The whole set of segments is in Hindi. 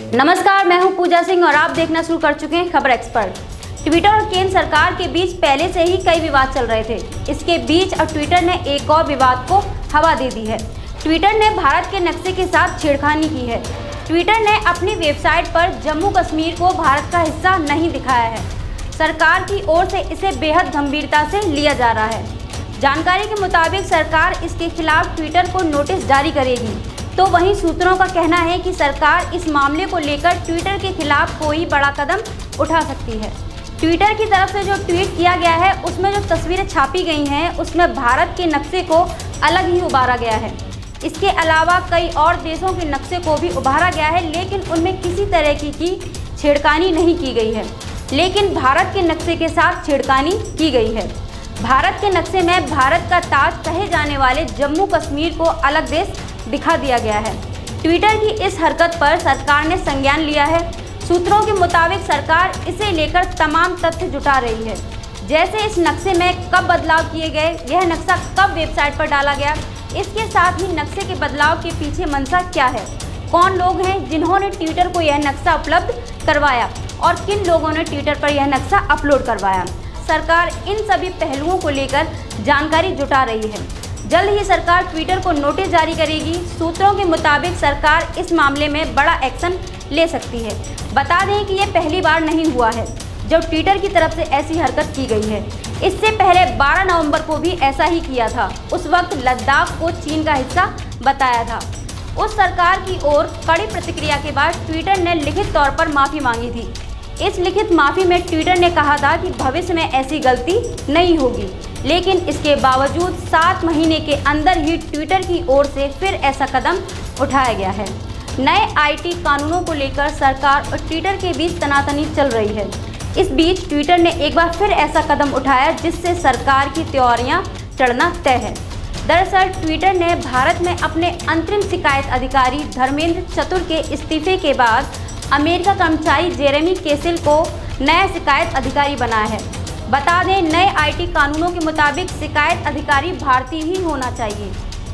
नमस्कार, मैं हूं पूजा सिंह और आप देखना शुरू कर चुके हैं खबर एक्सपर्ट। ट्विटर और केंद्र सरकार के बीच पहले से ही कई विवाद चल रहे थे। इसके बीच अब ट्विटर ने एक और विवाद को हवा दे दी है। ट्विटर ने भारत के नक्शे के साथ छेड़खानी की है। ट्विटर ने अपनी वेबसाइट पर जम्मू कश्मीर को भारत का हिस्सा नहीं दिखाया है। सरकार की ओर से इसे बेहद गंभीरता से लिया जा रहा है। जानकारी के मुताबिक सरकार इसके खिलाफ ट्विटर को नोटिस जारी करेगी। तो वहीं सूत्रों का कहना है कि सरकार इस मामले को लेकर ट्विटर के खिलाफ कोई बड़ा कदम उठा सकती है। ट्विटर की तरफ से जो ट्वीट किया गया है उसमें जो तस्वीरें छापी गई हैं उसमें भारत के नक्शे को अलग ही उभारा गया है। इसके अलावा कई और देशों के नक्शे को भी उभारा गया है, लेकिन उनमें किसी तरह की छेड़खानी नहीं की गई है। लेकिन भारत के नक्शे के साथ छेड़खानी की गई है। भारत के नक्शे में भारत का ताज कहे जाने वाले जम्मू कश्मीर को अलग देश दिखा दिया गया है। ट्विटर की इस हरकत पर सरकार ने संज्ञान लिया है। सूत्रों के मुताबिक सरकार इसे लेकर तमाम तथ्य जुटा रही है, जैसे इस नक्शे में कब बदलाव किए गए, यह नक्शा कब वेबसाइट पर डाला गया, इसके साथ ही नक्शे के बदलाव के पीछे मंशा क्या है, कौन लोग हैं जिन्होंने ट्विटर को यह नक्शा उपलब्ध करवाया और किन लोगों ने ट्विटर पर यह नक्शा अपलोड करवाया। सरकार इन सभी पहलुओं को लेकर जानकारी जुटा रही है। जल्द ही सरकार ट्विटर को नोटिस जारी करेगी। सूत्रों के मुताबिक सरकार इस मामले में बड़ा एक्शन ले सकती है। बता दें कि ये पहली बार नहीं हुआ है जब ट्विटर की तरफ से ऐसी हरकत की गई है। इससे पहले 12 नवंबर को भी ऐसा ही किया था। उस वक्त लद्दाख को चीन का हिस्सा बताया था। उस सरकार की ओर कड़ी प्रतिक्रिया के बाद ट्विटर ने लिखित तौर पर माफ़ी मांगी थी। इस लिखित माफ़ी में ट्विटर ने कहा था कि भविष्य में ऐसी गलती नहीं होगी, लेकिन इसके बावजूद 7 महीने के अंदर ही ट्विटर की ओर से फिर ऐसा कदम उठाया गया है। नए आईटी कानूनों को लेकर सरकार और ट्विटर के बीच तनातनी चल रही है। इस बीच ट्विटर ने एक बार फिर ऐसा कदम उठाया जिससे सरकार की तैयारियां चढ़ना तय है। दरअसल ट्विटर ने भारत में अपने अंतरिम शिकायत अधिकारी धर्मेंद्र चतुर के इस्तीफे के बाद अमेरिका कर्मचारी जेरेमी केसिल को नया शिकायत अधिकारी बनाया है। बता दें, नए आईटी कानूनों के मुताबिक शिकायत अधिकारी भारतीय ही होना चाहिए।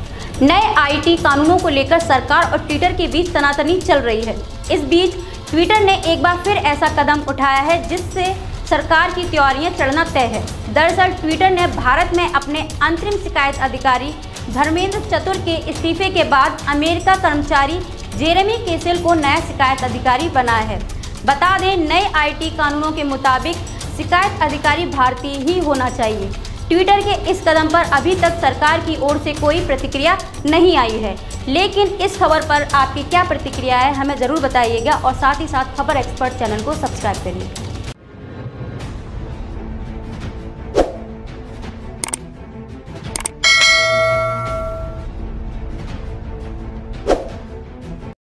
नए आईटी कानूनों को लेकर सरकार और ट्विटर के बीच तनातनी चल रही है। इस बीच ट्विटर ने एक बार फिर ऐसा कदम उठाया है जिससे सरकार की तैयारियां चढ़ना तय है। दरअसल ट्विटर ने भारत में अपने अंतरिम शिकायत अधिकारी धर्मेंद्र चतुर के इस्तीफे के बाद अमेरिका कर्मचारी जेरेमी केसिल को नया शिकायत अधिकारी बनाया है। बता दें, नए आईटी कानूनों के मुताबिक शिकायत अधिकारी भारतीय ही होना चाहिए। ट्विटर के इस कदम पर अभी तक सरकार की ओर से कोई प्रतिक्रिया नहीं आई है, लेकिन इस खबर पर आपकी क्या प्रतिक्रिया है हमें ज़रूर बताइएगा और साथ ही साथ खबर एक्सपर्ट चैनल को सब्सक्राइब करिए।